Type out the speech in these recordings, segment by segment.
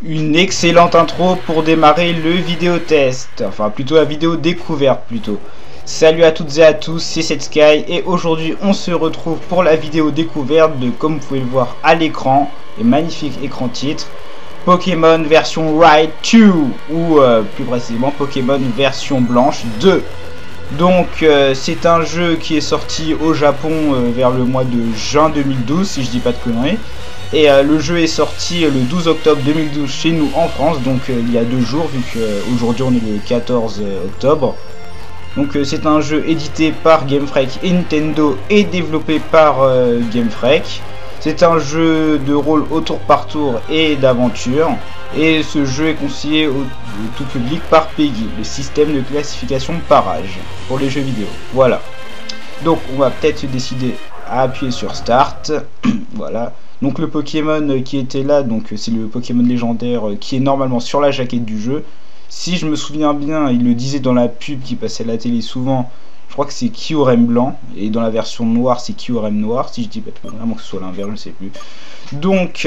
Une excellente intro pour démarrer le vidéo test, enfin plutôt la vidéo découverte plutôt. Salut à toutes et à tous, c'est Setsky et aujourd'hui on se retrouve pour la vidéo découverte de, comme vous pouvez le voir à l'écran, et magnifique écran titre, Pokémon version White 2 ou plus précisément Pokémon version blanche 2. Donc c'est un jeu qui est sorti au Japon vers le mois de juin 2012 si je dis pas de conneries. Et le jeu est sorti le 12 octobre 2012 chez nous en France, donc il y a 2 jours, vu qu'aujourd'hui on est le 14 octobre. Donc c'est un jeu édité par Game Freak et Nintendo et développé par Game Freak. C'est un jeu de rôle au tour par tour et d'aventure. Et ce jeu est conseillé au tout public par PEGI, le système de classification par âge, pour les jeux vidéo. Voilà. Donc on va peut-être se décider à appuyer sur Start. Voilà. Donc le Pokémon qui était là, donc c'est le Pokémon légendaire qui est normalement sur la jaquette du jeu. Si je me souviens bien, il le disait dans la pub qui passait à la télé souvent, je crois que c'est Kyurem blanc, et dans la version noire c'est Kyurem noir, si je dis pas vraiment que ce soit l'inverse, je ne sais plus. Donc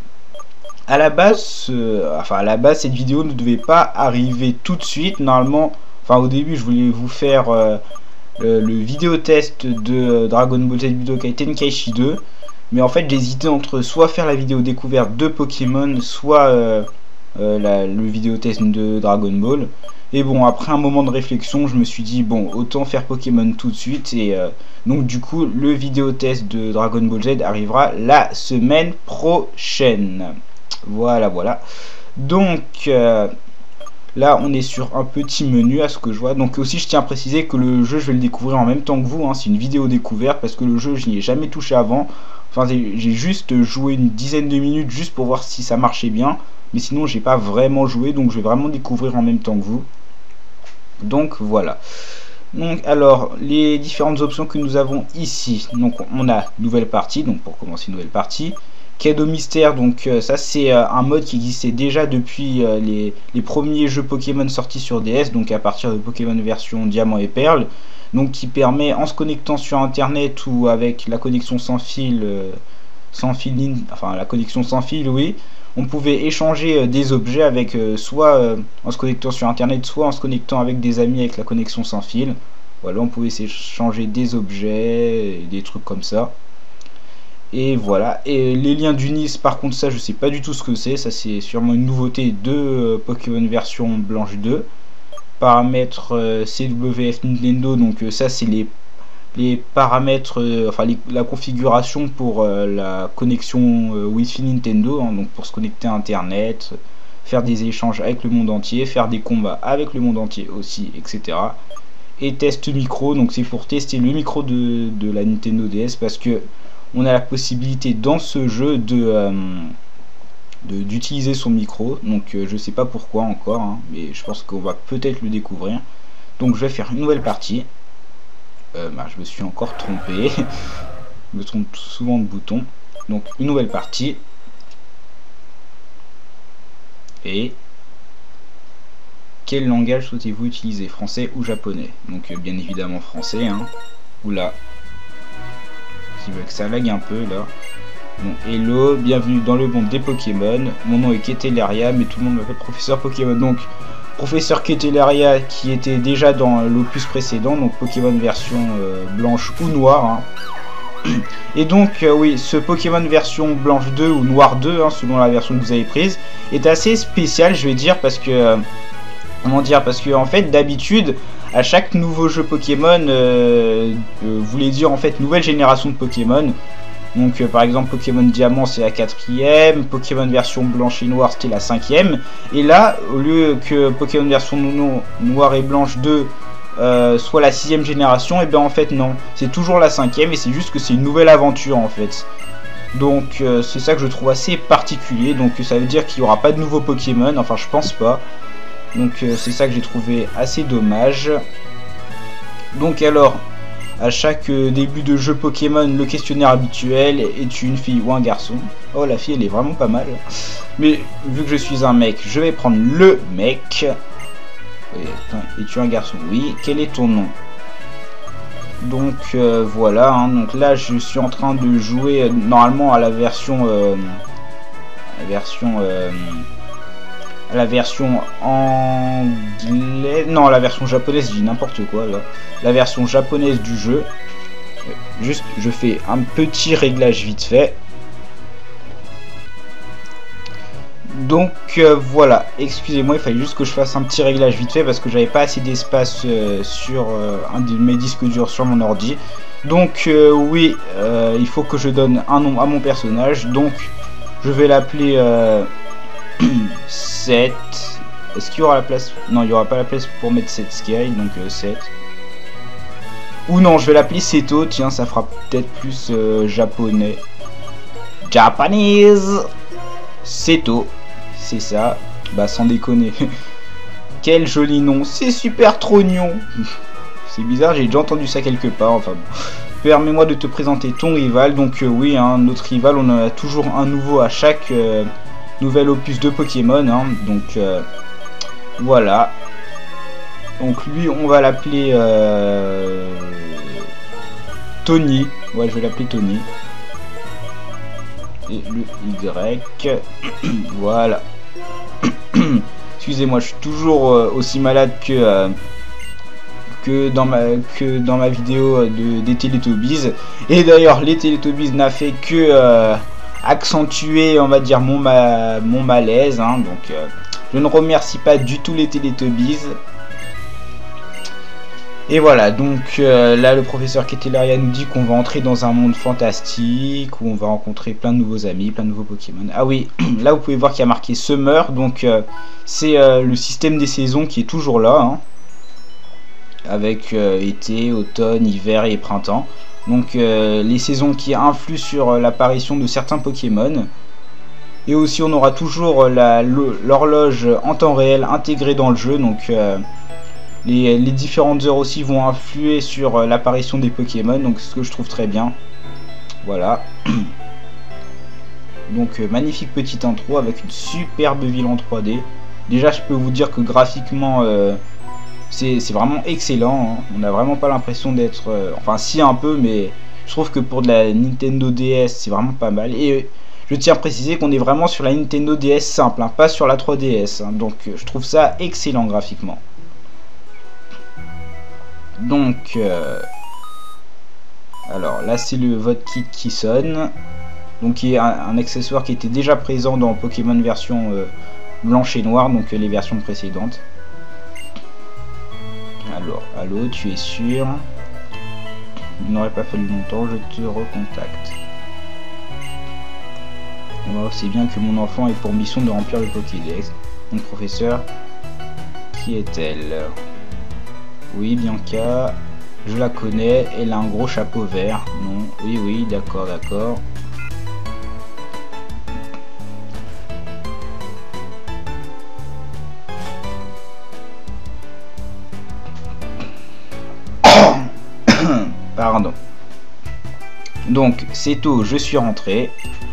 à la base, cette vidéo ne devait pas arriver tout de suite. Normalement, enfin au début je voulais vous faire le vidéo test de Dragon Ball Z Budokai Tenkaichi 2. Mais en fait j'hésitais entre soit faire la vidéo découverte de Pokémon, soit le vidéo test de Dragon Ball. Et bon, après un moment de réflexion, je me suis dit bon, autant faire Pokémon tout de suite. Et donc du coup le vidéo test de Dragon Ball Z arrivera la semaine prochaine. Voilà. Donc là on est sur un petit menu à ce que je vois. Donc aussi je tiens à préciser que le jeu je vais le découvrir en même temps que vous, hein. C'est une vidéo découverte parce que le jeu je n'y ai jamais touché avant. Enfin j'ai juste joué une dizaine de minutes juste pour voir si ça marchait bien. Mais sinon j'ai pas vraiment joué, donc je vais vraiment découvrir en même temps que vous. Donc voilà. Donc alors les différentes options que nous avons ici. Donc on a nouvelle partie, donc pour commencer une nouvelle partie. Cadeau mystère, donc ça c'est un mode qui existait déjà depuis les premiers jeux Pokémon sortis sur DS, donc à partir de Pokémon version Diamant et Perle, donc qui permet en se connectant sur internet ou avec la connexion sans fil, enfin la connexion sans fil, oui, on pouvait échanger des objets avec soit en se connectant sur internet, soit en se connectant avec des amis avec la connexion sans fil. Voilà, on pouvait s'échanger des objets, et des trucs comme ça. Et voilà, et les liens d'Unis, par contre ça je sais pas du tout ce que c'est, ça c'est sûrement une nouveauté de Pokémon version blanche 2. Paramètres CWF Nintendo, donc ça c'est les paramètres, la configuration pour la connexion Wi-Fi Nintendo, hein, donc pour se connecter à internet, faire des échanges avec le monde entier, faire des combats avec le monde entier aussi, etc. Et test micro, donc c'est pour tester le micro de la Nintendo DS parce que on a la possibilité dans ce jeu d'utiliser son micro, donc je sais pas pourquoi encore, hein, mais je pense qu'on va peut-être le découvrir. Donc je vais faire une nouvelle partie. Je me suis encore trompé. Je me trompe souvent de bouton. Donc une nouvelle partie. Et quel langage souhaitez-vous utiliser, français ou japonais? Donc bien évidemment français, hein. Oula, je veux que ça lag un peu là. Bon, hello, bienvenue dans le monde des Pokémon. Mon nom est Ketelaria, mais tout le monde m'appelle Professeur Pokémon. Donc, Professeur Ketelaria qui était déjà dans l'opus précédent, donc Pokémon version blanche ou noire. Hein. Et donc, oui, ce Pokémon version blanche 2 ou noire 2, hein, selon la version que vous avez prise, est assez spécial, je vais dire, parce que... comment dire? Parce que, en fait, d'habitude... à chaque nouveau jeu Pokémon voulait dire en fait nouvelle génération de Pokémon. Donc par exemple Pokémon Diamant c'est la 4ème, Pokémon version blanche et noire c'était la 5ème. Et là au lieu que Pokémon version noire et blanche 2 soit la 6ème génération, et bien en fait non, c'est toujours la 5ème et c'est juste que c'est une nouvelle aventure en fait. Donc c'est ça que je trouve assez particulier, donc ça veut dire qu'il n'y aura pas de nouveaux Pokémon, enfin je pense pas. Donc c'est ça que j'ai trouvé assez dommage. Donc alors, à chaque début de jeu Pokémon, le questionnaire habituel, es-tu une fille ou un garçon? Oh la fille elle est vraiment pas mal. Mais vu que je suis un mec, je vais prendre le mec. Es-tu un garçon? Oui. Quel est ton nom? Donc voilà, hein. Donc là je suis en train de jouer normalement à la version la version anglaise, non, la version japonaise, je dis n'importe quoi là, la version japonaise du jeu. Juste, je fais un petit réglage vite fait. Donc voilà, excusez-moi, il fallait juste que je fasse un petit réglage vite fait parce que j'avais pas assez d'espace sur un de mes disques durs sur mon ordi. Donc oui, il faut que je donne un nom à mon personnage. Donc je vais l'appeler 7. Est-ce qu'il y aura la place? Non, il n'y aura pas la place pour mettre 7 Sky, donc 7. Ou non, je vais l'appeler Seto, tiens, ça fera peut-être plus japonais. Japanese Seto, c'est ça. Bah sans déconner. Quel joli nom, c'est super trognon. C'est bizarre, j'ai déjà entendu ça quelque part, enfin bon. Permets-moi de te présenter ton rival. Donc oui, hein, notre rival, on a toujours un nouveau à chaque nouvel opus de Pokémon. Hein, donc voilà. Donc lui, on va l'appeler Tony. Ouais, je vais l'appeler Tony. Et le Y. Voilà. Excusez-moi, je suis toujours aussi malade que dans ma vidéo des Teletubbies. Et d'ailleurs, les Teletubbies n'a fait que accentuer, on va dire, mon malaise. Hein, donc, je ne remercie pas du tout les Teletubbies. Et voilà, donc là le professeur Ketelaria nous dit qu'on va entrer dans un monde fantastique où on va rencontrer plein de nouveaux amis, plein de nouveaux Pokémon. Ah oui, là vous pouvez voir qu'il y a marqué Summer, donc c'est le système des saisons qui est toujours là, hein, avec été, automne, hiver et printemps. Donc les saisons qui influent sur l'apparition de certains Pokémon. Et aussi on aura toujours l'horloge en temps réel intégrée dans le jeu, donc les différentes heures aussi vont influer sur l'apparition des Pokémon, donc ce que je trouve très bien. Voilà. Donc magnifique petite intro avec une superbe ville en 3D. Déjà je peux vous dire que graphiquement c'est vraiment excellent, hein. On n'a vraiment pas l'impression d'être... enfin si un peu, mais je trouve que pour de la Nintendo DS c'est vraiment pas mal. Et je tiens à préciser qu'on est vraiment sur la Nintendo DS simple, hein, pas sur la 3DS. Hein. Donc je trouve ça excellent graphiquement. Donc, alors là c'est le vote kit qui sonne, donc qui est un accessoire qui était déjà présent dans Pokémon version blanche et noire, donc les versions précédentes. Alors, allô, tu es sûr? Il n'aurait pas fallu longtemps, je te recontacte. Wow, c'est bien que mon enfant ait pour mission de remplir le Pokédex. Mon professeur, qui est-elle? Oui, Bianca, je la connais, elle a un gros chapeau vert. Non, oui, oui, d'accord, d'accord. Pardon. Donc, c'est tout, je suis rentré.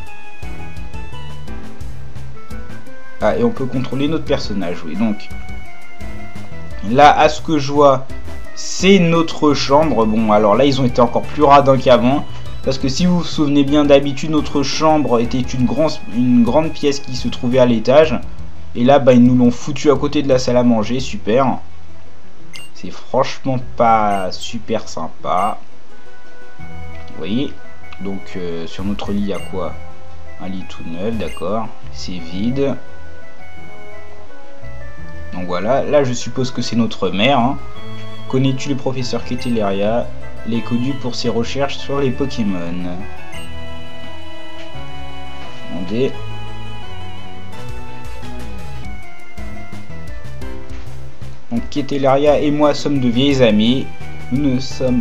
Ah, et on peut contrôler notre personnage, oui, donc... Là, à ce que je vois, c'est notre chambre. Bon, alors là, ils ont été encore plus radins qu'avant. Parce que si vous vous souvenez bien, d'habitude, notre chambre était une grande pièce qui se trouvait à l'étage. Et là, bah, ils nous l'ont foutu à côté de la salle à manger. Super. C'est franchement pas super sympa. Vous voyez. Donc, sur notre lit, il y a quoi? Un lit tout neuf, d'accord. C'est vide. Donc voilà, là je suppose que c'est notre mère. Hein. Connais-tu le professeur Ketelaria? Il est connu pour ses recherches sur les Pokémon. Attendez. Donc Ketelaria et moi sommes de vieilles amies. Nous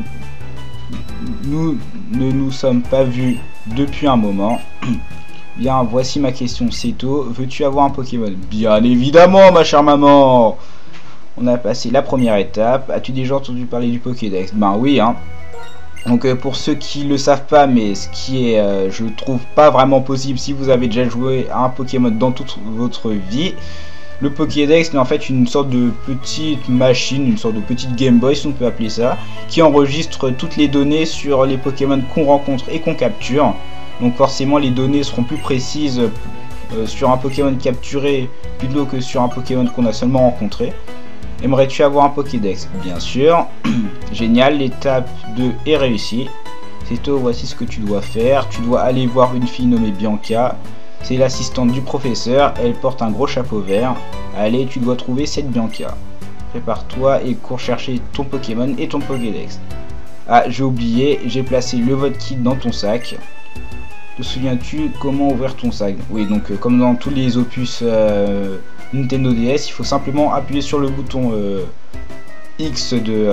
ne nous sommes pas vus depuis un moment. Bien, voici ma question, Seto. Veux-tu avoir un Pokémon? Bien évidemment, ma chère maman. On a passé la première étape. As-tu déjà entendu parler du Pokédex? Ben oui, hein. Donc pour ceux qui le savent pas, mais ce qui est, je trouve pas vraiment possible si vous avez déjà joué à un Pokémon dans toute votre vie. Le Pokédex est en fait une sorte de petite machine, une sorte de petite Game Boy, si on peut appeler ça, qui enregistre toutes les données sur les Pokémon qu'on rencontre et qu'on capture. Donc forcément les données seront plus précises sur un Pokémon capturé plutôt que sur un Pokémon qu'on a seulement rencontré? Aimerais-tu avoir un Pokédex? Bien sûr. Génial, l'étape 2 est réussie. C'est tout, voici ce que tu dois faire. Tu dois aller voir une fille nommée Bianca. C'est l'assistante du professeur, elle porte un gros chapeau vert. Allez, tu dois trouver cette Bianca. Prépare-toi et cours chercher ton Pokémon et ton Pokédex. Ah, j'ai oublié, j'ai placé le vote kit dans ton sac. Te souviens-tu comment ouvrir ton sac? Oui, donc comme dans tous les opus Nintendo DS, il faut simplement appuyer sur le bouton X de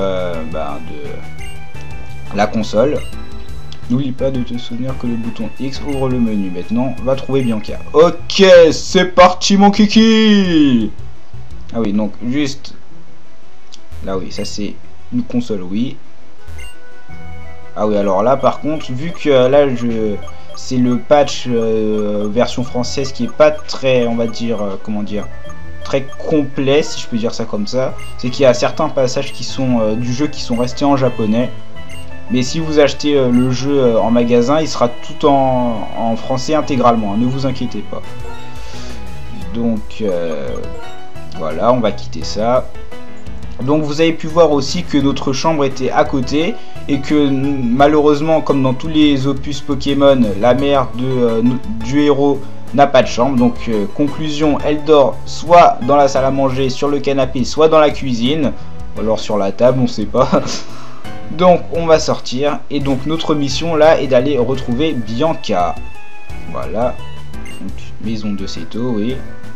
la console. N'oublie pas de te souvenir que le bouton X ouvre le menu. Maintenant, va trouver Bianca. Ok, c'est parti mon kiki. Ah oui, donc juste... Là oui, ça c'est une console, oui. Ah oui, alors là par contre, vu que là c'est le patch version française qui est pas très, on va dire, comment dire, très complet, si je peux dire ça comme ça. C'est qu'il y a certains passages qui sont du jeu qui sont restés en japonais. Mais si vous achetez le jeu en magasin, il sera tout en français intégralement, hein, ne vous inquiétez pas. Donc voilà, on va quitter ça. Donc vous avez pu voir aussi que notre chambre était à côté et que malheureusement, comme dans tous les opus Pokémon, la mère du héros n'a pas de chambre. Donc conclusion, elle dort soit dans la salle à manger, sur le canapé, soit dans la cuisine, ou alors sur la table, on sait pas. Donc on va sortir et donc notre mission là est d'aller retrouver Bianca. Voilà. Donc, maison de Seto, oui.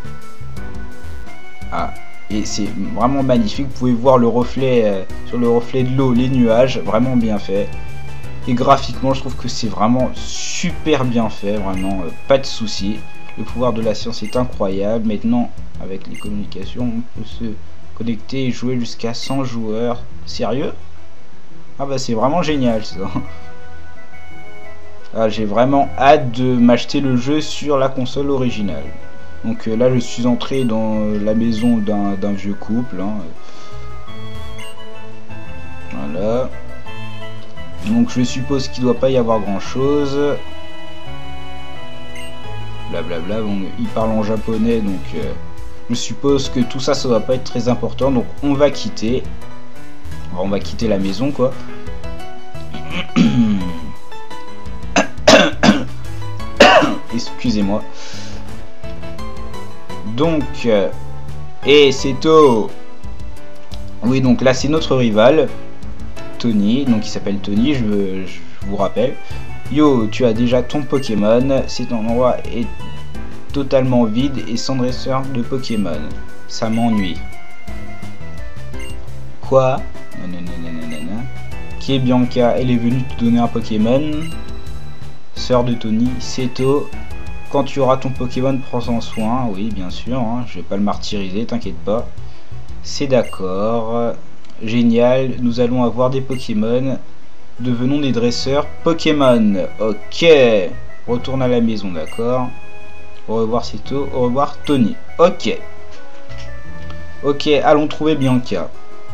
Ah, et c'est vraiment magnifique. Vous pouvez voir le reflet sur le reflet de l'eau, les nuages, vraiment bien fait. Et graphiquement, je trouve que c'est vraiment super bien fait, vraiment pas de soucis. Le pouvoir de la science est incroyable. Maintenant, avec les communications, on peut se connecter et jouer jusqu'à 100 joueurs. Sérieux? Ah bah c'est vraiment génial ça. Ah, j'ai vraiment hâte de m'acheter le jeu sur la console originale. Donc là je suis entré dans la maison d'un vieux couple. Hein. Voilà. Donc je suppose qu'il ne doit pas y avoir grand chose. Blablabla. Bon, il parle en japonais donc je suppose que tout ça doit pas être très important. Donc on va quitter. On va quitter la maison quoi. Excusez-moi. Donc et c'est tout. Oui, donc là c'est notre rival Tony, donc il s'appelle Tony, je vous rappelle. Yo, tu as déjà ton Pokémon, cet endroit est totalement vide et sans dresseur de Pokémon. Ça m'ennuie. Quoi? Qui est Bianca? Elle est venue te donner un Pokémon. Sœur de Tony, Seto. Quand tu auras ton Pokémon, prends-en soin. Oui, bien sûr, hein, je vais pas le martyriser, t'inquiète pas. C'est d'accord. Génial, nous allons avoir des Pokémon. Devenons des dresseurs Pokémon. Ok. Retourne à la maison, d'accord. Au revoir Seto, au revoir Tony. Ok. Ok, allons trouver Bianca.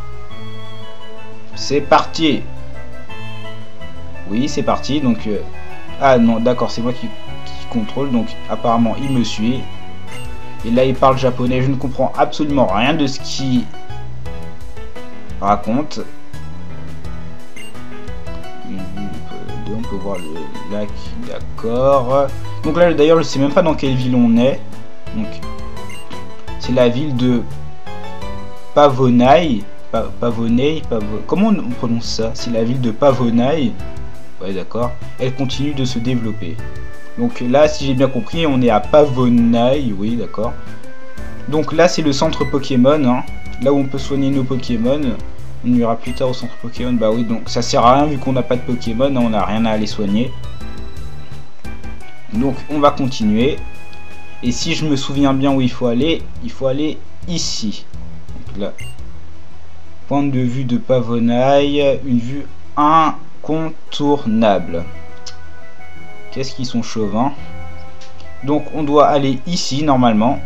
C'est parti. Oui, c'est parti. Donc, ah non, d'accord, c'est moi qui contrôle. Donc, apparemment, il me suit. Et là, il parle japonais. Je ne comprends absolument rien de ce qu'il raconte. On peut voir le lac, d'accord. Donc là, d'ailleurs, je sais même pas dans quelle ville on est. Donc, c'est la ville de Pavonai. Comment on prononce ça? C'est la ville de Pavonai. Ouais, d'accord. Elle continue de se développer. Donc là, si j'ai bien compris, on est à Pavonai. Oui, d'accord. Donc là, c'est le centre Pokémon. Hein. Là où on peut soigner nos Pokémon. On ira plus tard au centre Pokémon. Bah oui, donc ça sert à rien vu qu'on n'a pas de Pokémon. Hein, on n'a rien à aller soigner. Donc on va continuer. Et si je me souviens bien où il faut aller ici. Donc là. Point de vue de Pavonai. Une vue incontournable. Qu'est-ce qu'ils sont chauvins. Donc on doit aller ici normalement.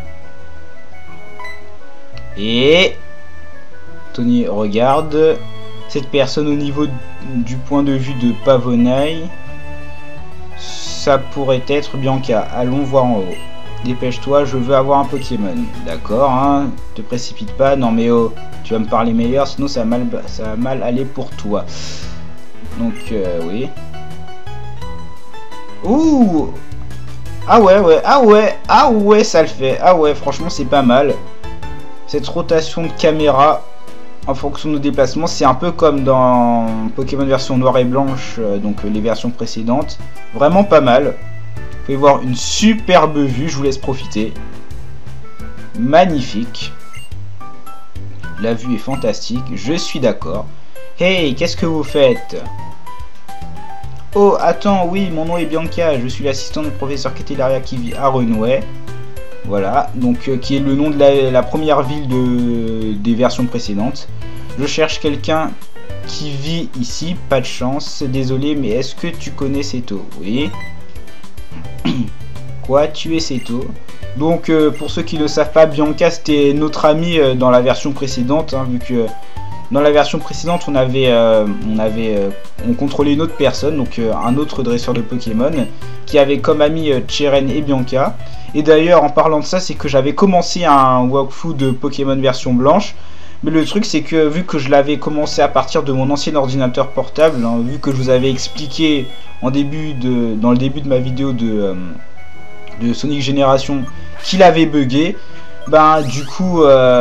Et Tony regarde cette personne au niveau du point de vue de Pavonai. Ça pourrait être Bianca. Allons voir en haut. Dépêche-toi, je veux avoir un Pokémon. D'accord, hein, te précipite pas. Non mais oh, tu vas me parler meilleur, sinon ça va mal aller pour toi. Donc oui. Ouh. Ah ouais, ah ouais, ça le fait. Ah ouais, franchement c'est pas mal. Cette rotation de caméra en fonction de nos déplacements, c'est un peu comme dans Pokémon version noire et blanche, donc les versions précédentes. Vraiment pas mal. Vous pouvez voir une superbe vue, je vous laisse profiter. Magnifique. La vue est fantastique, je suis d'accord. Hey, qu'est-ce que vous faites? Oh, attends, oui, mon nom est Bianca, je suis l'assistante du professeur Candelaria qui vit à Renouais. Voilà, donc qui est le nom de la première ville des versions précédentes. Je cherche quelqu'un qui vit ici, pas de chance, désolé, mais est-ce que tu connais Seto? Oui. Quoi, tu es Seto? Donc pour ceux qui ne le savent pas, Bianca c'était notre amie dans la version précédente, hein, vu que dans la version précédente on contrôlait une autre personne, donc un autre dresseur de Pokémon, qui avait comme ami Cheren et Bianca. Et d'ailleurs en parlant de ça, c'est que j'avais commencé un walkthrough de Pokémon version blanche. Mais le truc c'est que vu que je l'avais commencé à partir de mon ancien ordinateur portable, hein, vu que je vous avais expliqué dans le début de ma vidéo de Sonic Génération qu'il avait bugué, ben du coup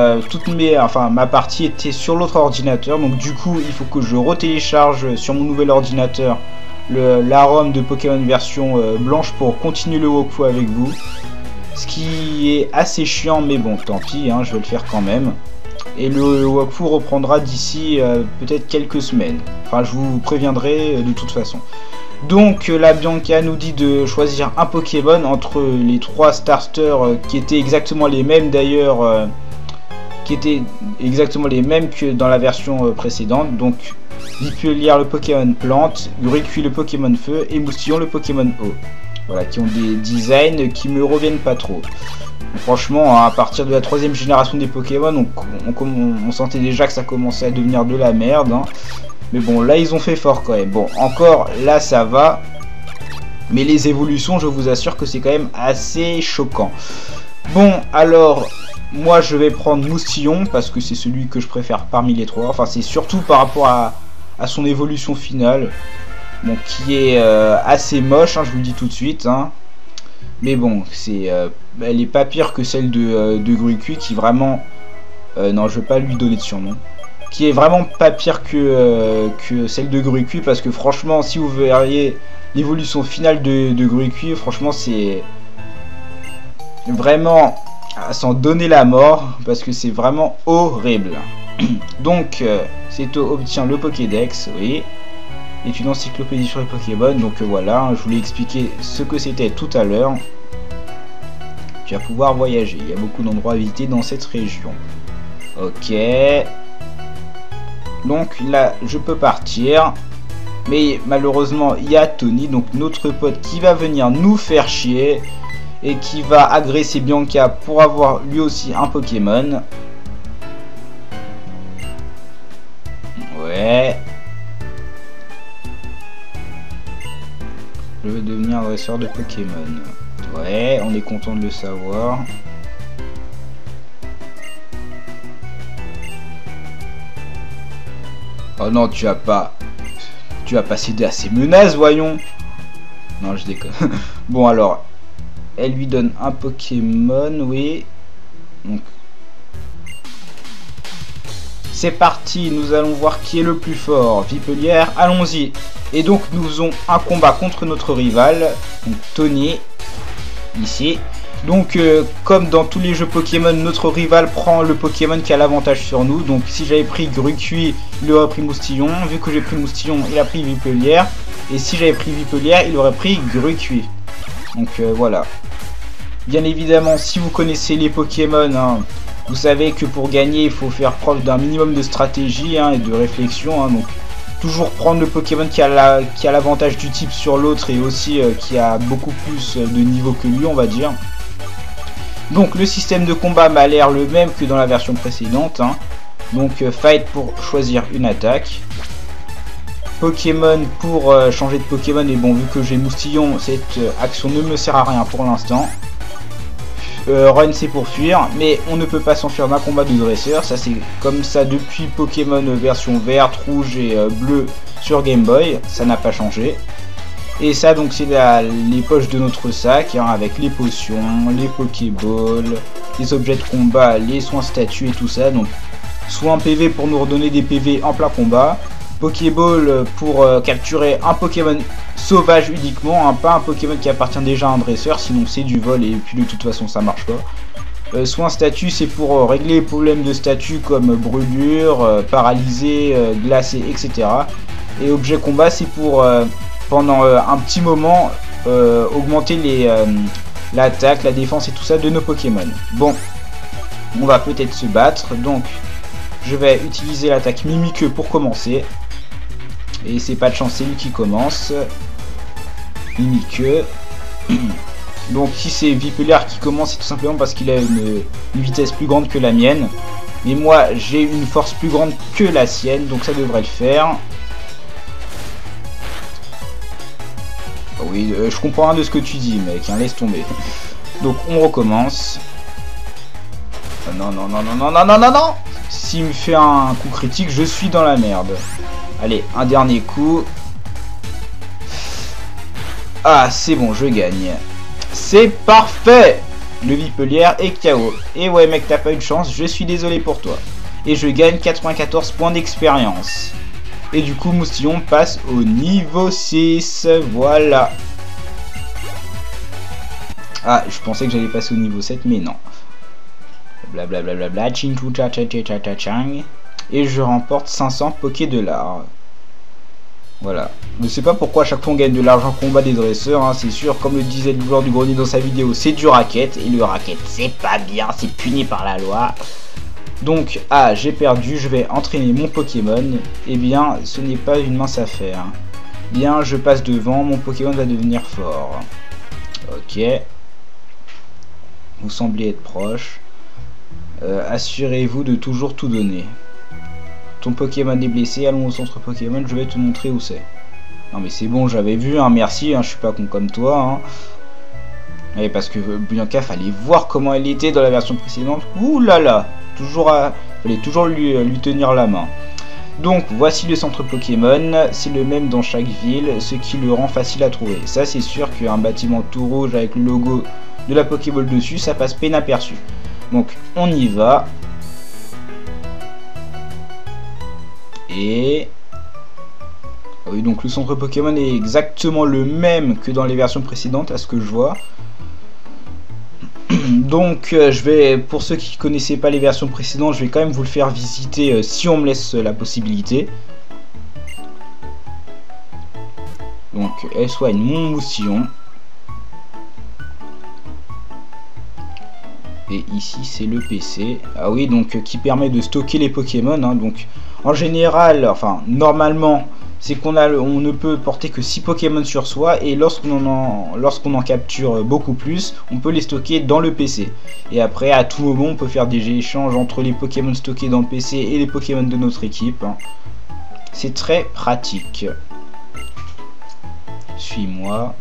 ma partie était sur l'autre ordinateur, donc du coup il faut que je retélécharge sur mon nouvel ordinateur la ROM de Pokémon version blanche pour continuer le walkthrough avec vous, ce qui est assez chiant, mais bon tant pis, hein, je vais le faire quand même. Et le walkthrough reprendra d'ici peut-être quelques semaines, enfin je vous préviendrai de toute façon. Donc la Bianca nous dit de choisir un Pokémon entre les trois starters qui étaient exactement les mêmes d'ailleurs, qui étaient exactement les mêmes que dans la version précédente. Donc Vipelière le Pokémon plante, Gruicui le Pokémon feu et Moustillon le Pokémon eau. Voilà, qui ont des designs qui me reviennent pas trop. Franchement, à partir de la troisième génération des Pokémon, on sentait déjà que ça commençait à devenir de la merde, hein. Mais bon, là ils ont fait fort quand même. Bon, encore là ça va. Mais les évolutions, je vous assure que c'est quand même assez choquant. Bon, alors, moi je vais prendre Moustillon parce que c'est celui que je préfère parmi les trois. Enfin, c'est surtout par rapport à son évolution finale. Bon, qui est assez moche, hein, je vous le dis tout de suite, hein. Mais bon, elle est pas pire que celle de Gruicui qui vraiment... non, je vais pas lui donner de surnom. Qui est vraiment pas pire que celle de Gruicui, parce que franchement si vous verriez l'évolution finale de Gruicui, franchement c'est vraiment à s'en donner la mort, parce que c'est vraiment horrible. Donc Seto obtient le Pokédex, oui, est une encyclopédie sur les Pokémon, donc voilà, je vous l'ai expliqué ce que c'était tout à l'heure. Tu vas pouvoir voyager, il y a beaucoup d'endroits à visiter dans cette région. Ok. Donc là, je peux partir. Mais malheureusement, il y a Tony, donc notre pote, qui va venir nous faire chier. Et qui va agresser Bianca pour avoir lui aussi un Pokémon. Ouais. Je veux devenir un dresseur de Pokémon. Ouais, on est content de le savoir. Oh non, tu vas pas céder à ces menaces, voyons. Non, je déconne. Bon, alors, elle lui donne un Pokémon, oui. Donc, c'est parti, nous allons voir qui est le plus fort. Vipelière, allons-y. Et donc, nous faisons un combat contre notre rival, donc Tony, ici. Donc comme dans tous les jeux Pokémon, notre rival prend le Pokémon qui a l'avantage sur nous. Donc si j'avais pris Gruicui, il aurait pris Moustillon. Vu que j'ai pris Moustillon, il a pris Vipelière. Et si j'avais pris Vipelière, il aurait pris Gruicui. Donc voilà. Bien évidemment, si vous connaissez les Pokémon, hein, vous savez que pour gagner, il faut faire preuve d'un minimum de stratégie, hein, et de réflexion. Hein, donc toujours prendre le Pokémon qui a l'avantage du type sur l'autre et aussi qui a beaucoup plus de niveau que lui, on va dire. Donc le système de combat m'a l'air le même que dans la version précédente, hein. Donc fight pour choisir une attaque, Pokémon pour changer de Pokémon, et bon vu que j'ai Moustillon, cette action ne me sert à rien pour l'instant. Run c'est pour fuir, mais on ne peut pas s'enfuir d'un combat de dresseur. Ça c'est comme ça depuis Pokémon version verte, rouge et bleu sur Game Boy. Ça n'a pas changé. Et ça donc c'est les poches de notre sac hein, avec les potions, les Pokéballs, les objets de combat, les soins statues et tout ça. Donc soit un PV pour nous redonner des PV en plein combat, Pokéball pour capturer un Pokémon sauvage uniquement, hein, pas un Pokémon qui appartient déjà à un dresseur, sinon c'est du vol et puis de toute façon ça marche pas. Soin statut c'est pour régler les problèmes de statut comme brûlure, paralysé, glacé, etc. Et objet combat c'est pour pendant un petit moment augmenter l'attaque, la défense et tout ça de nos Pokémon. Bon, on va peut-être se battre, donc je vais utiliser l'attaque Mimiqueux pour commencer. Et c'est pas de chance, c'est lui qui commence. Mimiqueux. Donc si c'est Vipulaire qui commence, c'est tout simplement parce qu'il a une vitesse plus grande que la mienne. Mais moi, j'ai une force plus grande que la sienne, donc ça devrait le faire. Oui, je comprends rien de ce que tu dis, mec, hein, laisse tomber. Donc on recommence. Non, non, non, non, non, non, non, non, non. S'il me fait un coup critique, je suis dans la merde. Allez, un dernier coup. Ah, c'est bon, je gagne. C'est parfait. Le Vipelière est KO. Et ouais, mec, t'as pas eu de chance, je suis désolé pour toi. Et je gagne 94 points d'expérience. Et du coup, Moustillon passe au niveau 6. Voilà. Ah, je pensais que j'allais passer au niveau 7, mais non. Blablabla, ching cha cha cha cha chang. Et je remporte 500 Poké-Dollars. Voilà. Je ne sais pas pourquoi à chaque fois on gagne de l'argent combat des dresseurs, hein, c'est sûr, comme le disait le joueur du grenier dans sa vidéo, c'est du racket, et le racket c'est pas bien, c'est puni par la loi. Donc, ah, j'ai perdu, je vais entraîner mon Pokémon, eh bien, ce n'est pas une mince affaire. Bien, je passe devant, mon Pokémon va devenir fort. Ok. Vous semblez être proche. Assurez-vous de toujours tout donner. Ton Pokémon est blessé, allons au centre Pokémon, je vais te montrer où c'est. Non mais c'est bon, j'avais vu, hein, merci, hein, je suis pas con comme toi. Hein. Et parce que Bianca, fallait voir comment elle était dans la version précédente. Ouh là là, fallait toujours lui tenir la main. Donc voici le centre Pokémon, c'est le même dans chaque ville, ce qui le rend facile à trouver. Ça c'est sûr qu'un bâtiment tout rouge avec le logo de la Pokéball dessus, ça passe peine aperçu. Donc on y va. Et oui, donc le centre Pokémon est exactement le même que dans les versions précédentes à ce que je vois. Donc je vais, pour ceux qui ne connaissaient pas les versions précédentes, je vais quand même vous le faire visiter si on me laisse la possibilité. Donc elle soigne mon Moustillon. Et ici c'est le PC. Ah oui, donc qui permet de stocker les Pokémon. Hein, donc en général, enfin normalement, c'est qu'on ne peut porter que 6 Pokémon sur soi. Et lorsqu'on en capture beaucoup plus, on peut les stocker dans le PC. Et après, à tout moment, on peut faire des échanges entre les Pokémon stockés dans le PC et les Pokémon de notre équipe. Hein. C'est très pratique. Suis-moi.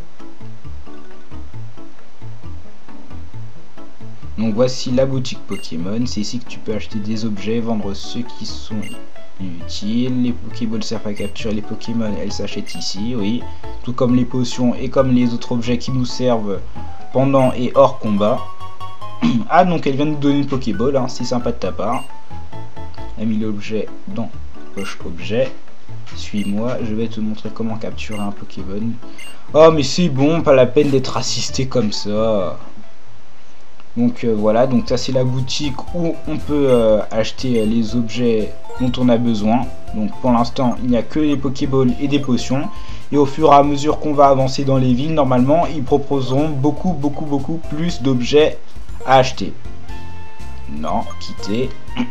Donc voici la boutique Pokémon, c'est ici que tu peux acheter des objets, vendre ceux qui sont inutiles. Les Pokéballs servent à capturer les Pokémon, elles s'achètent ici, oui. Tout comme les potions et comme les autres objets qui nous servent pendant et hors combat. Ah, donc elle vient de nous donner une Pokéball, hein, c'est sympa de ta part. Elle a mis l'objet dans poche objet. Suis-moi, je vais te montrer comment capturer un Pokémon. Oh mais c'est bon, pas la peine d'être assisté comme ça. Donc voilà, donc ça c'est la boutique où on peut acheter les objets dont on a besoin. Donc pour l'instant il n'y a que les Pokéballs et des potions. Et au fur et à mesure qu'on va avancer dans les villes, normalement ils proposeront beaucoup plus d'objets à acheter. Non, quitter.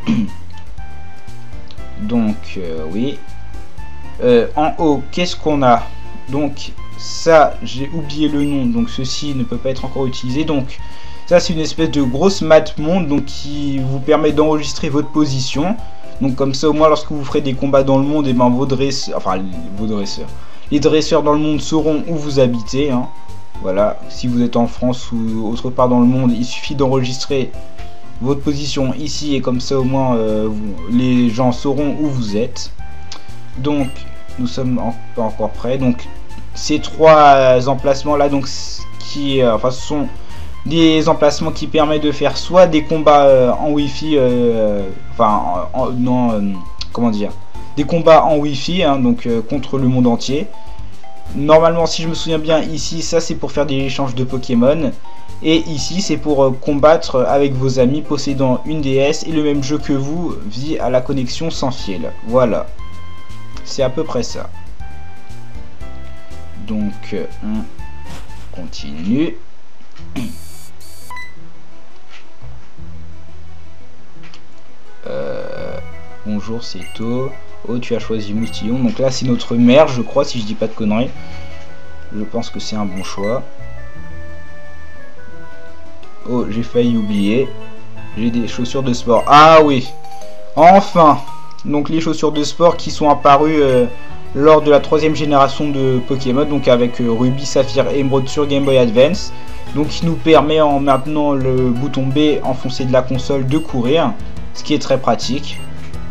Donc oui. En haut, qu'est-ce qu'on a? Donc ça, j'ai oublié le nom, donc ceci ne peut pas être encore utilisé. Donc ça c'est une espèce de grosse map monde donc qui vous permet d'enregistrer votre position. Donc comme ça au moins lorsque vous ferez des combats dans le monde, et ben vos dresseurs, les dresseurs dans le monde sauront où vous habitez. Hein. Voilà, si vous êtes en France ou autre part dans le monde, il suffit d'enregistrer votre position ici et comme ça au moins les gens sauront où vous êtes. Donc nous sommes pas encore prêts. Donc ces trois emplacements là, donc qui enfin ce sont des emplacements qui permettent de faire soit des combats en wifi, enfin non, comment dire, des combats en wifi, hein, donc contre le monde entier. Normalement, si je me souviens bien, ici ça c'est pour faire des échanges de Pokémon, et ici c'est pour combattre avec vos amis possédant une DS et le même jeu que vous via la connexion sans fil. Voilà, c'est à peu près ça. Donc on continue. Bonjour, c'est To. Oh, tu as choisi Moustillon. Donc là, c'est notre mère, je crois, si je dis pas de conneries. Je pense que c'est un bon choix. Oh, j'ai failli oublier. J'ai des chaussures de sport. Ah oui, enfin. Donc les chaussures de sport qui sont apparues lors de la 3e génération de Pokémon. Donc avec Ruby, Saphir et Emerald sur Game Boy Advance. Donc qui nous permet en maintenant le bouton B enfoncé de la console de courir. Ce qui est très pratique.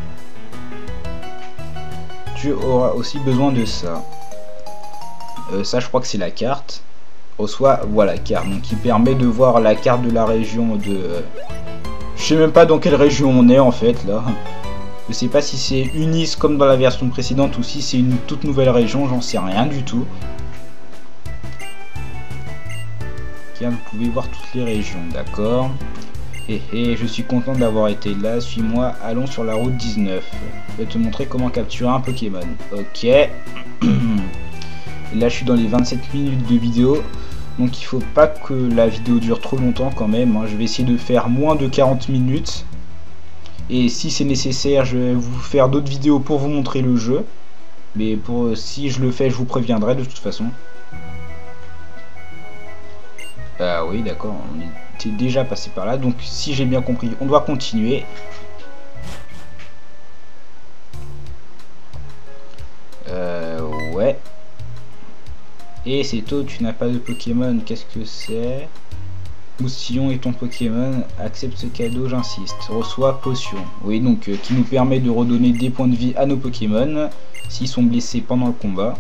Tu auras aussi besoin de ça. Ça, je crois que c'est la carte. Soit voilà, carte. Donc, qui permet de voir la carte de la région de. Je sais même pas dans quelle région on est en fait là. Je sais pas si c'est Unis comme dans la version précédente ou si c'est une toute nouvelle région. J'en sais rien du tout. Ok, vous pouvez voir toutes les régions, d'accord. Et je suis content d'avoir été là, suis-moi, allons sur la route 19. Je vais te montrer comment capturer un Pokémon. Ok. Et là je suis dans les 27 minutes de vidéo. Donc il faut pas que la vidéo dure trop longtemps quand même, hein. Je vais essayer de faire moins de 40 minutes. Et si c'est nécessaire, je vais vous faire d'autres vidéos pour vous montrer le jeu. Mais pour si je le fais, je vous préviendrai de toute façon. Ah oui, d'accord, on était déjà passé par là. Donc si j'ai bien compris, on doit continuer. Ouais. Et c'est tôt, tu n'as pas de Pokémon. Qu'est-ce que c'est? Moustillon est ton Pokémon. Accepte ce cadeau, j'insiste. Reçois potion. Oui, donc qui nous permet de redonner des points de vie à nos Pokémon s'ils sont blessés pendant le combat.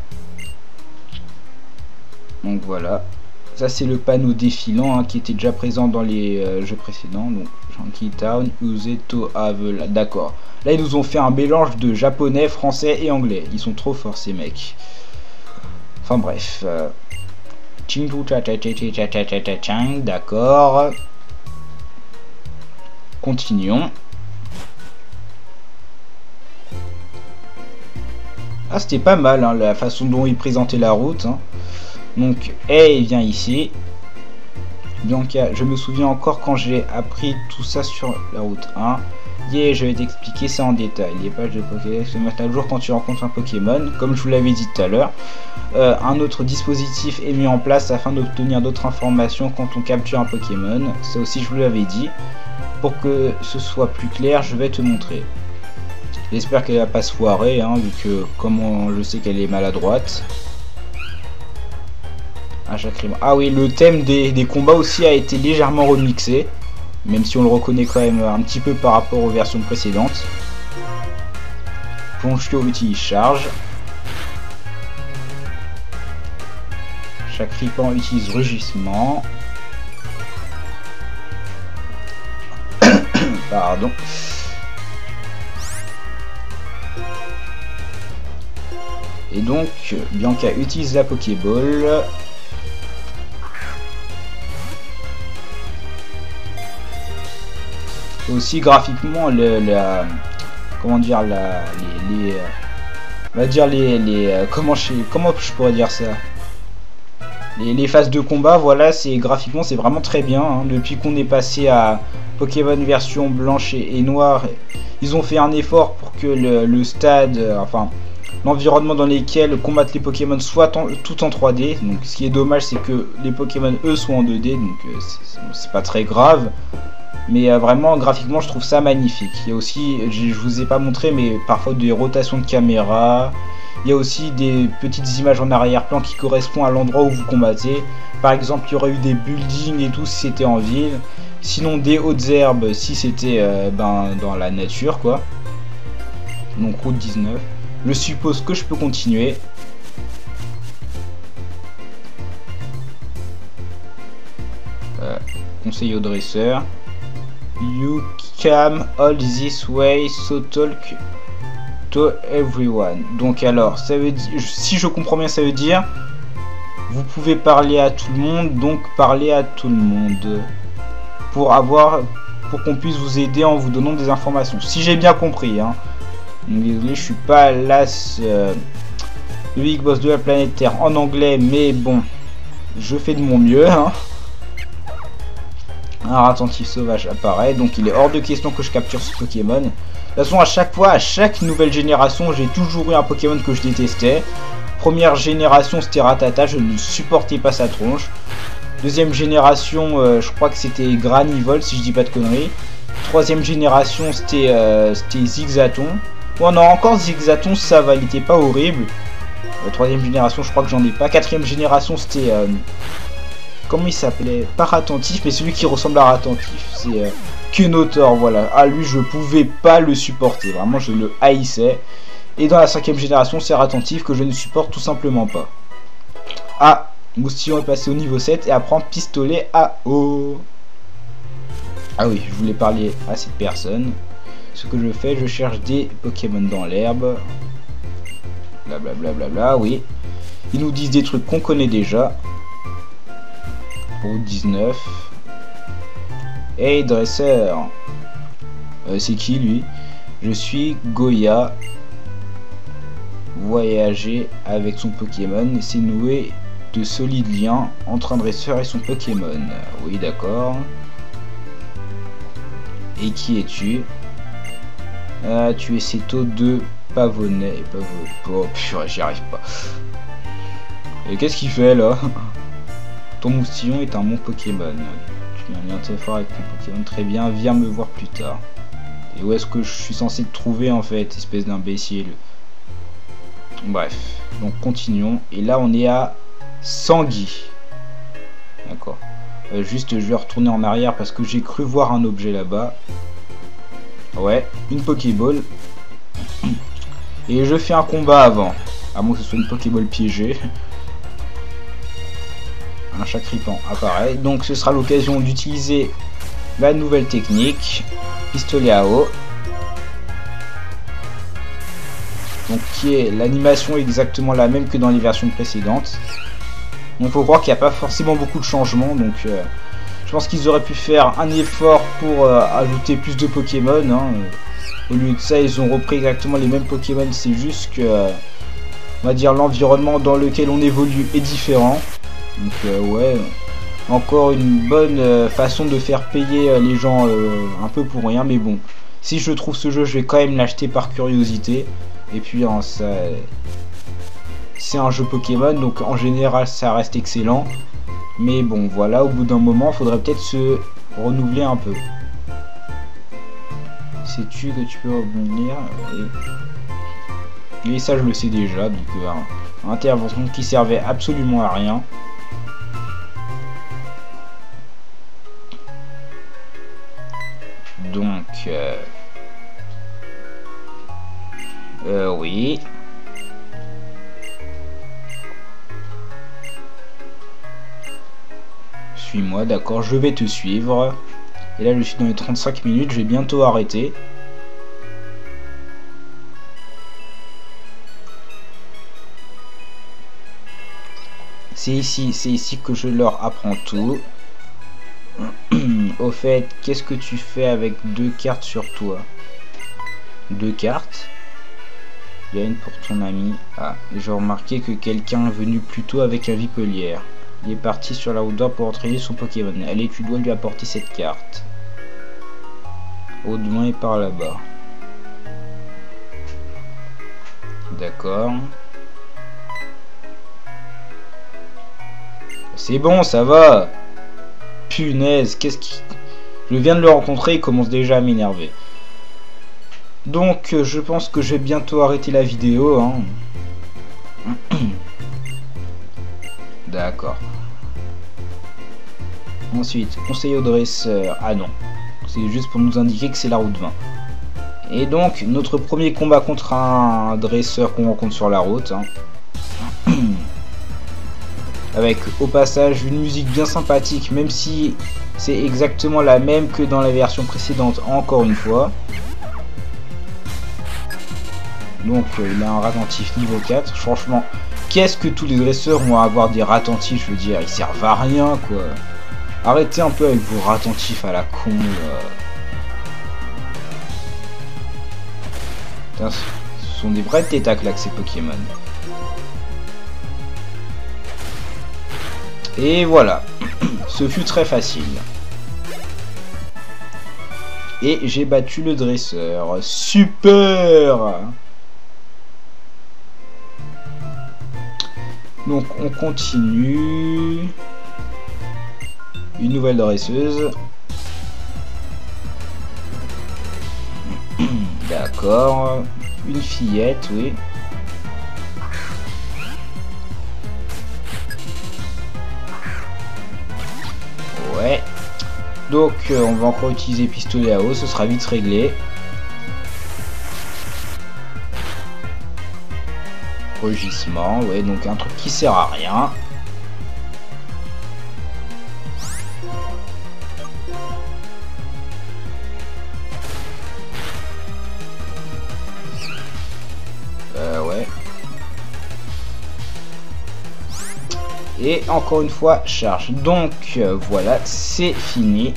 Donc voilà. Ça c'est le panneau défilant hein, qui était déjà présent dans les jeux précédents. Donc Junkie Town, Uzeto Havel. D'accord. Là ils nous ont fait un mélange de japonais, français et anglais. Ils sont trop forts ces mecs. Enfin bref. D'accord. Continuons. Ah c'était pas mal hein, la façon dont il présentait la route. Hein. Donc, il vient ici. Bianca, je me souviens encore quand j'ai appris tout ça sur la route 1. Yeah, je vais t'expliquer ça en détail. Les pages de Pokémon se mettent à jour quand tu rencontres un Pokémon, comme je vous l'avais dit tout à l'heure. Un autre dispositif est mis en place afin d'obtenir d'autres informations quand on capture un Pokémon. Ça aussi, je vous l'avais dit. Pour que ce soit plus clair, je vais te montrer. J'espère qu'elle va pas se foirer, hein, vu que comment je sais qu'elle est maladroite. Ah oui, le thème des combats aussi a été légèrement remixé, même si on le reconnaît quand même un petit peu par rapport aux versions précédentes. Ponchio utilise charge. Chaque Ripan utilise rugissement. Pardon. Et donc, Bianca utilise la Pokéball. Aussi graphiquement comment dire on va dire comment je pourrais dire ça, les phases de combat, voilà, c'est graphiquement c'est vraiment très bien hein. Depuis qu'on est passé à Pokémon version blanche et noire, ils ont fait un effort pour que le stade, enfin l'environnement dans lequel combattent les Pokémon soit tout en 3D. Donc ce qui est dommage, c'est que les Pokémon eux sont en 2D, donc c'est pas très grave. Mais vraiment graphiquement je trouve ça magnifique. Il y a aussi, je vous ai pas montré, mais parfois des rotations de caméra. Il y a aussi des petites images en arrière-plan qui correspondent à l'endroit où vous combattez. Par exemple, il y aurait eu des buildings et tout si c'était en ville. Sinon, des hautes herbes si c'était dans la nature, quoi. Donc, route 19. Je suppose que je peux continuer. Conseil au dresseur. You came all this way, so talk to everyone. Donc alors, ça veut dire, si je comprends bien, ça veut dire vous pouvez parler à tout le monde, donc parlez à tout le monde pour qu'on puisse vous aider en vous donnant des informations. Si j'ai bien compris, hein. Désolé, je suis pas l'as le Big Boss de la planète Terre en anglais, mais bon, je fais de mon mieux, hein. Un attentif sauvage apparaît, donc il est hors de question que je capture ce Pokémon. De toute façon, à chaque fois, à chaque nouvelle génération, j'ai toujours eu un Pokémon que je détestais. Première génération, c'était Rattata, je ne supportais pas sa tronche. Deuxième génération, je crois que c'était Granivol, si je dis pas de conneries. Troisième génération, c'était Zigzaton. Bon, non, encore Zigzaton, ça va, il était pas horrible. Troisième génération, je crois que j'en ai pas. Quatrième génération, c'était... comment il s'appelait? Pas Rattentif, mais celui qui ressemble à Rattentif, c'est Kenotor, voilà. Ah, lui, je pouvais pas le supporter, vraiment, je le haïssais. Et dans la cinquième génération, c'est Rattentif que je ne supporte tout simplement pas. Ah, Moustillon est passé au niveau 7 et apprend Pistolet à eau. Ah oui, je voulais parler à cette personne. Ce que je fais, je cherche des Pokémon dans l'herbe. Blablabla, bla bla, oui. Ils nous disent des trucs qu'on connaît déjà. Route 19. Hey dresseur. C'est qui lui? Je suis Goya. Voyager avec son Pokémon, c'est nouer de solides liens entre un dresseur et son Pokémon. Oui, d'accord. Et qui es-tu? Ah, tu es Seto de Pavonnet. Oh purée, j'y arrive pas. Et qu'est-ce qu'il fait là? Ton Moustillon est un bon Pokémon. Tu as un lien très fort avec ton Pokémon. Très bien, viens me voir plus tard. Et où est-ce que je suis censé te trouver en fait, espèce d'imbécile? Bref, donc continuons. Et là on est à Sangui. D'accord. Juste je vais retourner en arrière parce que j'ai cru voir un objet là-bas. Ouais, une Pokéball. Et je fais un combat avant. À moins que ce soit une Pokéball piégée. Un Chacripan apparaît. Donc ce sera l'occasion d'utiliser la nouvelle technique. Pistolet à eau. Donc qui est l'animation exactement la même que dans les versions précédentes. Donc faut croire qu'il n'y a pas forcément beaucoup de changements. Donc je pense qu'ils auraient pu faire un effort pour ajouter plus de Pokémon. Hein. Au lieu de ça, ils ont repris exactement les mêmes Pokémon. C'est juste que on va dire l'environnement dans lequel on évolue est différent. Donc ouais, encore une bonne façon de faire payer les gens un peu pour rien. Mais bon, si je trouve ce jeu, je vais quand même l'acheter par curiosité. Et puis hein, c'est un jeu Pokémon, donc en général ça reste excellent. Mais bon voilà, au bout d'un moment, il faudrait peut-être se renouveler un peu. Sais-tu que tu peux revenir? Et ça je le sais déjà, donc intervention qui servait absolument à rien. Donc oui. Suis-moi, d'accord, je vais te suivre. Et là, je suis dans les 35 minutes, je vais bientôt arrêter. C'est ici que je leur apprends tout. Au fait, qu'est-ce que tu fais avec 2 cartes sur toi? 2 cartes? Il y a une pour ton ami. Ah, j'ai remarqué que quelqu'un est venu plus tôt avec un Vipelière. Il est parti sur la route d'or pour entraîner son Pokémon. Allez, tu dois lui apporter cette carte. Au moins, il part là-bas. D'accord. C'est bon, ça va. Punaise, qu'est-ce qui... Je viens de le rencontrer, il commence déjà à m'énerver. Donc, je pense que je vais bientôt arrêter la vidéo. Hein. D'accord. Ensuite, conseiller au dresseur. Ah non. C'est juste pour nous indiquer que c'est la route 20. Et donc, notre premier combat contre un dresseur qu'on rencontre sur la route. Hein. Avec, au passage, une musique bien sympathique, même si c'est exactement la même que dans la version précédente, encore une fois. Donc, il a un ratentif niveau 4. Franchement, qu'est-ce que tous les dresseurs vont avoir des ratentifs, je veux dire, ils servent à rien, quoi. Arrêtez un peu avec vos ratentifs à la con. Putain, ce sont des vrais tétacles, ces Pokémon. Et voilà. Ce fut très facile. Et j'ai battu le dresseur. Super! Donc on continue. Une nouvelle dresseuse. D'accord. Une fillette, oui. Ouais. Donc on va encore utiliser pistolet à eau, ce sera vite réglé. Rugissement, ouais, donc un truc qui sert à rien. Ouais. Et encore une fois, charge. Donc voilà, c'est fini.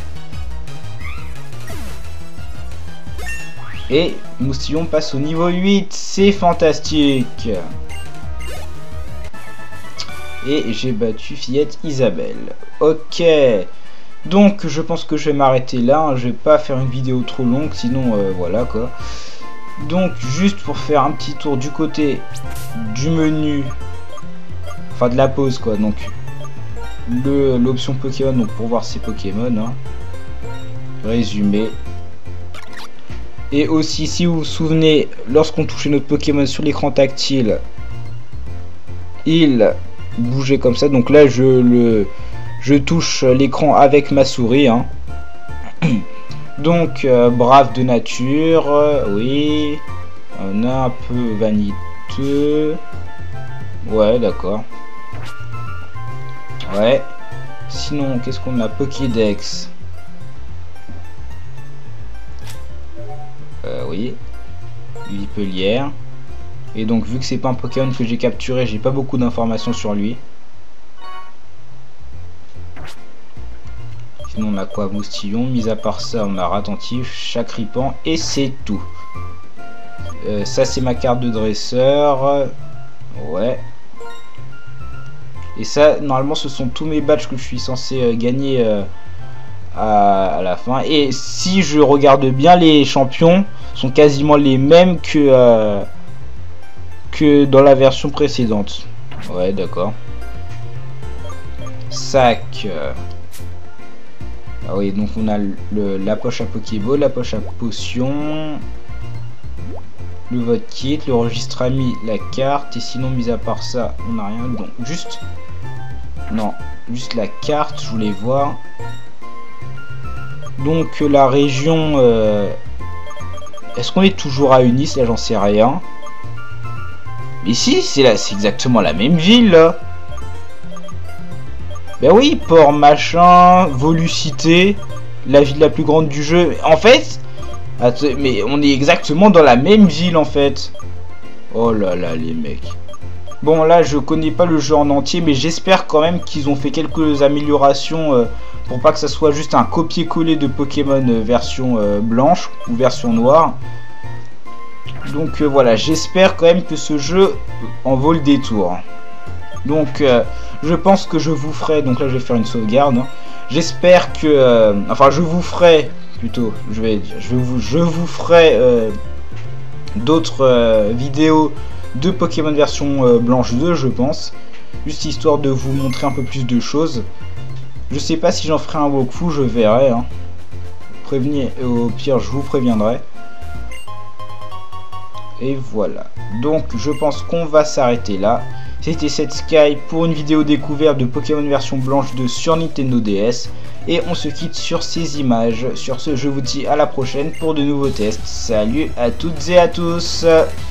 Et Moustillon passe au niveau 8, c'est fantastique. Et j'ai battu Fillette Isabelle. Ok. Donc je pense que je vais m'arrêter là. Hein. Je vais pas faire une vidéo trop longue, sinon voilà quoi. Donc juste pour faire un petit tour du côté du menu. Enfin de la pause quoi. Donc l'option Pokémon, donc pour voir ses Pokémon. Hein. Résumé. Et aussi, si vous vous souvenez, lorsqu'on touchait notre Pokémon sur l'écran tactile, il bougeait comme ça. Donc là, je touche l'écran avec ma souris. Hein. Donc, brave de nature, oui. On a un peu vaniteux. Ouais, d'accord. Ouais. Sinon, qu'est-ce qu'on a? Pokédex. Oui, Vipelière. Et donc vu que c'est pas un Pokémon que j'ai capturé, j'ai pas beaucoup d'informations sur lui. Sinon on a quoi? Moustillon. Mis à part ça, on a Ratentif, Chacripan et c'est tout. Ça c'est ma carte de dresseur. Ouais. Et ça, normalement, ce sont tous mes badges que je suis censé gagner à la fin. Et si je regarde bien, les champions sont quasiment les mêmes que dans la version précédente. Ouais, d'accord. Sac. Ah oui, donc on a la poche à Pokéball, la poche à potion, le vote kit, le registre ami, la carte. Et sinon, mis à part ça, on n'a rien. Donc juste... Non, juste la carte, je voulais voir. Donc la région... Est-ce qu'on est toujours à Unis? Là, j'en sais rien. Mais si, c'est exactement la même ville, là. Ben oui, port machin, Volucité, la ville la plus grande du jeu. En fait, mais on est exactement dans la même ville, en fait. Oh là là, les mecs. Bon, là, je connais pas le jeu en entier, mais j'espère quand même qu'ils ont fait quelques améliorations pour pas que ça soit juste un copier-coller de Pokémon version blanche ou version noire. Donc voilà, j'espère quand même que ce jeu en vaut le détour. Donc je pense que je vous ferai, donc là je vais faire une sauvegarde. Hein. J'espère que, enfin je vous ferai plutôt, je vous ferai d'autres vidéos de Pokémon version blanche 2, je pense. Juste histoire de vous montrer un peu plus de choses. Je sais pas si j'en ferai un walkthrough, je verrai. Hein. Au pire, je vous préviendrai. Et voilà. Donc, je pense qu'on va s'arrêter là. C'était Setsky pour une vidéo découverte de Pokémon version blanche 2 sur Nintendo DS. Et on se quitte sur ces images. Sur ce, je vous dis à la prochaine pour de nouveaux tests. Salut à toutes et à tous.